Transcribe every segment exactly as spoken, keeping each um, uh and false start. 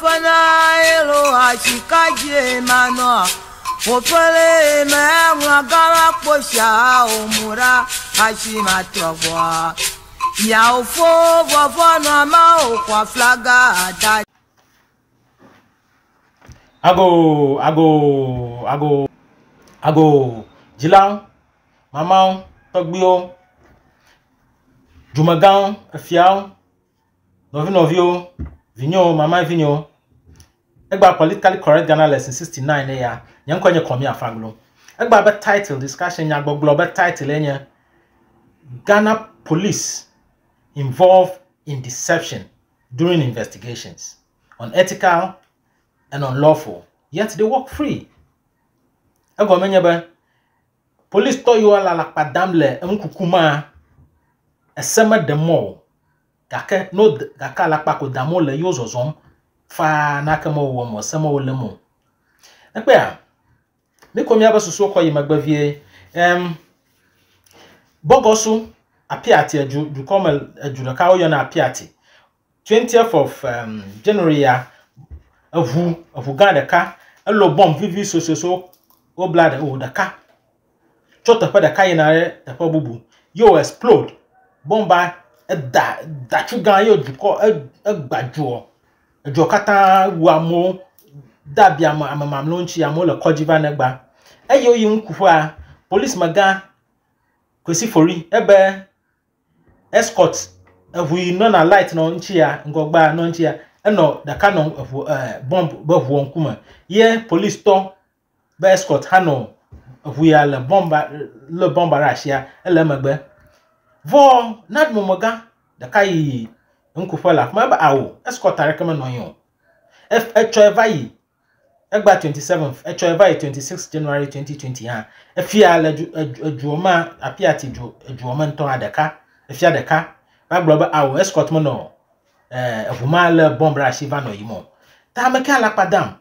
fana elo ashikaje mano opele me mwagara posha omura ashima trogwa ya ofo vovona ma okwa flaga da ago ago ago ago jilang mamau togbio jumagan afiao novi novio vinyo mama vinyo egba politically correct Ghana lesson sixty-nine ya nyankonye komi afaglo egba be title discussion ya gbogbo be title enya Ghana police involved in deception during investigations unethical and unlawful yet they walk free egba menye be police to you ala la padamle nkukuma esema demo gake no gaka la pa ko damo le yozozom fa na kamo wo mo sema wo le mo ekpe a me komi abasoso koyi magbavie em Bogoso apiati aju du komel aju ka oyo na apiati twentieth of um, January ya avu avu ganda ka elo bomb vivi so so so o blood o da ka chota pa da ka yinare da pa bubu yo explode bomba da da chugan yo duko egbajo ejo kata wamo da bia ma amam lonchi amo le kojiva negba eyo yi nkufu a police maga kwesi fori ebe escort evu no na light no nchi ya ngogba no nchi ya eno da ka no evu bomb bevu onkuma ye police to be escort hano evu ya le bomba le bomba rashia ele magbe vo nad momoga da kai nkufu la kuma ba awo escort recommend no yo f echoeva yi egba twenty-seventh echoeva yi twenty-sixth January twenty twenty ha efia la ajuoma apiati ju ajuoma nton adaka efia deka ba gba awo escort mo no eh evuma le bomb rashi va no yimo ta meka la padam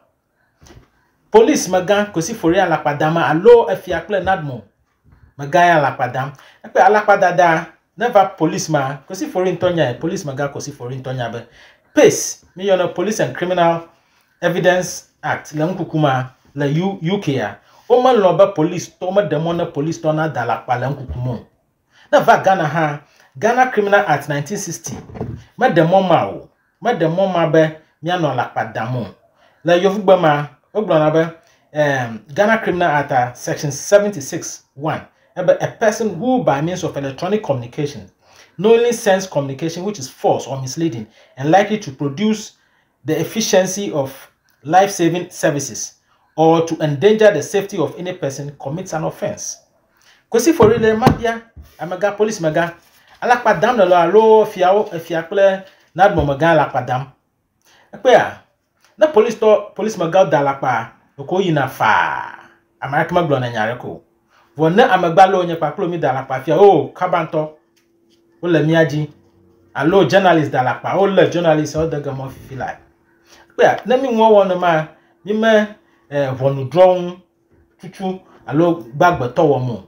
police maga kosi fori ala padama alo efia kle nadmo maga ala padam ekpe ala padada never policeman kosi fori ntonya police maga kosi fori ntonya be pace me you know Police and Criminal Evidence Act la nkukuma la U K a o man lo ba police to ma demona police to na dala pa la nkukumo na va Ghana ha Ghana Criminal Act nineteen sixty ma demoma o ma demoma be mi ano la pa damo la yovugba ma ogbo na be um Ghana Criminal Act section seventy-six one a person who by means of electronic communication knowingly sends communication which is false or misleading and likely to produce the efficiency of life-saving services or to endanger the safety of any person commits an offense. Kwesi for real madia amaga police maga ala padam no lo fiawo fiakle nadmo maga ala padam ekpe a na police to police maga dala pa ko yina fa amaka maglo na nyare ko wona amagbalo onye paplo mi dala pa fia oh kabanto o le miaji allo journalist dala pa o le journalist o daga mo fi like pe na mi won won ma mi me eh wonu drone tutu allo gbagbo to wo mo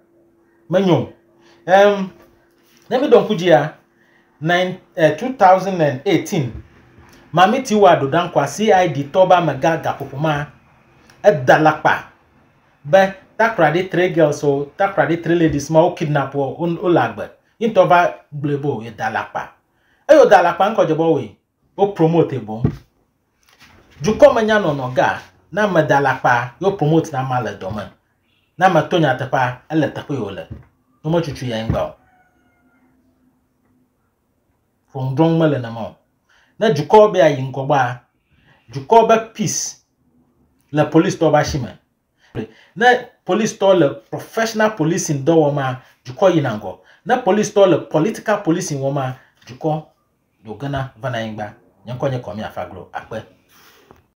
manyo em na mi don kujia nine two thousand eighteen mami ti wa do dan kwa C I D toba magaga popoma e dala pa be takrade three girls so takrade three ladies ma o kidnap o o lagbe intova glebo e dalapa e yo dalapa nko jobo we o promote bon juko manya no no ga na ma dalapa yo promote na mala doma na ma tonya tepa ele tepa yo le no mo chuchu ya ngba from drong male na mo na juko be ayi ngogba juko be peace la police to ba shima na police to le professional policing do woma juko yinango na police to le political policing woma juko do Ghana vana ingba nyankonye komi afagro akpe